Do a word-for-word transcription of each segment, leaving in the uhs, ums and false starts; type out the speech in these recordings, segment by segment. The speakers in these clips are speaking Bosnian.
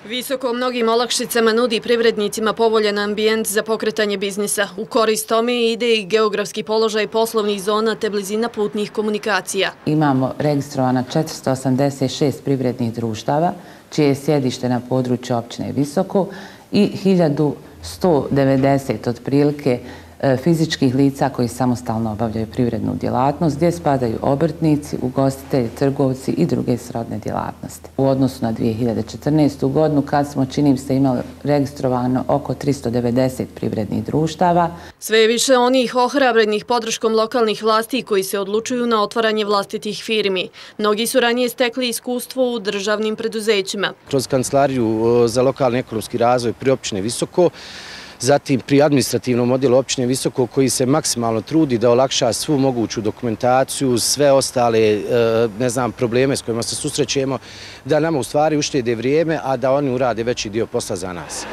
Visoko mnogim olakšicama nudi privrednicima povoljan ambijent za pokretanje biznisa. U korist tome ide i geografski položaj poslovnih zona te blizina putnih komunikacija. Imamo registrovana četiristo osamdeset šest privrednih društava, čije je sjedište na području općine Visoko i hiljadu sto devedeset otprilike fizičkih lica koji samostalno obavljaju privrednu djelatnost, gdje spadaju obrtnici, ugostitelji, trgovci i druge srodne djelatnosti. U odnosu na dvije hiljade četrnaestu. godinu, kad smo, čini se, imali registrovano oko tristo devedeset privrednih društava. Sve je više onih ohrabrenih podrškom lokalnih vlasti koji se odlučuju na otvaranje vlastitih firmi. Mnogi su ranije stekli iskustvo u državnim preduzećima. Kroz Kancelariju za lokalni ekonomski razvoj pri općine Visoko, zatim pri administrativnom odjelu općine Visoko koji se maksimalno trudi da olakša svu moguću dokumentaciju, sve ostale ne znam, probleme s kojima se susrećemo, da nama u stvari uštede vrijeme, a da oni urade veći dio posla za nas.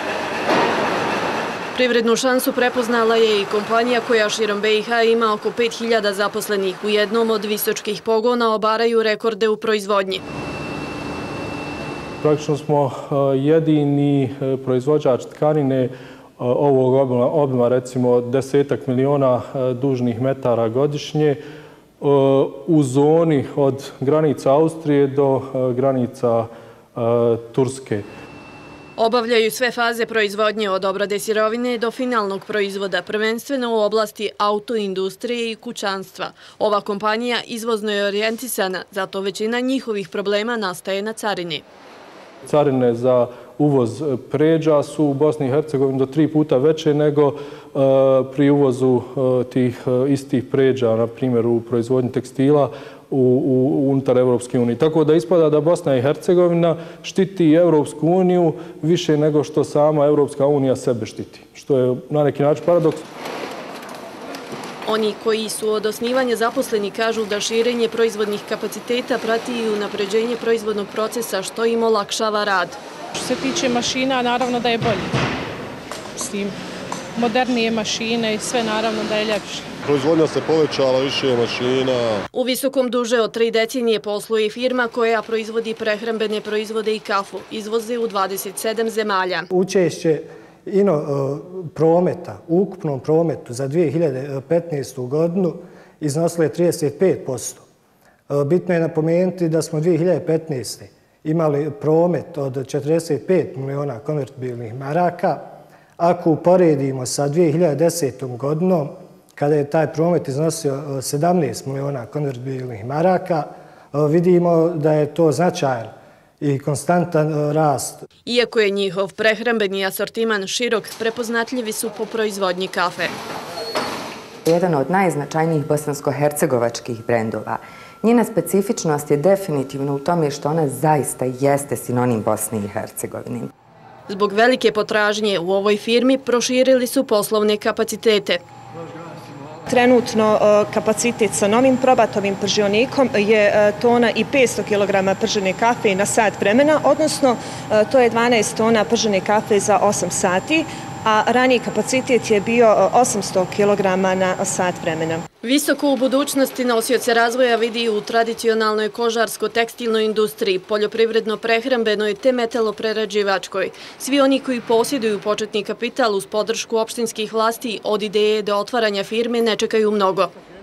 Privrednu šansu prepoznala je i kompanija koja širom B i H ima oko pet hiljada zaposlenih. U jednom od visočkih pogona obaraju rekorde u proizvodnji. Praktično smo jedini proizvođač tkanine ovog obima, recimo desetak miliona dužnih metara godišnje, u zoni od granica Austrije do granica Turske. Obavljaju sve faze proizvodnje od obrade sirovine do finalnog proizvoda, prvenstveno u oblasti autoindustrije i kućanstva. Ova kompanija izvozno je orijentisana, zato većina njihovih problema nastaje na carini. Carine za uvoz pređa su u Bosni i Hercegovini do tri puta veće nego pri uvozu tih istih pređa, na primjer u proizvodnji tekstila unutar Evropske unije. Tako da ispada da Bosna i Hercegovina štiti Evropsku uniju više nego što sama Evropska unija sebe štiti, što je na neki način paradoks. Oni koji su od osnivanja zaposleni kažu da širenje proizvodnih kapaciteta prati i unapređenje proizvodnog procesa, što im olakšava rad. Što se tiče mašina, naravno da je bolje. S tim modernije mašine i sve naravno da je ljepše. Proizvodnja se povećala, više je mašina. U Visokom duže od tri decenije posluje firma koja proizvodi prehrambene proizvode i kafu. Izvoze u dvadeset sedam zemalja. Učešće ino prometa, u ukupnom prometu za dvije hiljade petnaestu. godinu iznosilo je trideset pet posto. Bitno je napomenuti da smo dvije hiljade petnaeste. imali promet od četrdeset pet miliona konvertibilnih maraka. Ako uporedimo sa dvije hiljade desetom. godinom, kada je taj promet iznosio sedamnaest miliona konvertibilnih maraka, vidimo da je to značajan i konstantan rast. Iako je njihov prehrambeni asortiman širok, prepoznatljivi su po proizvodnji kafe. Jedan od najznačajnijih bosansko-hercegovačkih brendova. Njena specifičnost je definitivno u tome što ona zaista jeste sinonim Bosne i Hercegovine. Zbog velike potražnje u ovoj firmi proširili su poslovne kapacitete. Trenutno kapacitet sa novim probatovim pržionikom je tona i petsto kilograma pržene kafe na sat vremena, odnosno to je dvanaest tona pržene kafe za osam sati, a raniji kapacitet je bio osamsto kilograma na sat vremena. Visoko u budućnosti nosioce razvoja vidi u tradicionalnoj kožarsko-tekstilnoj industriji, poljoprivredno-prehrambenoj te metaloprerađivačkoj. Svi oni koji posjeduju početni kapital uz podršku opštinskih vlasti od ideje do otvaranja firme ne čekaju mnogo.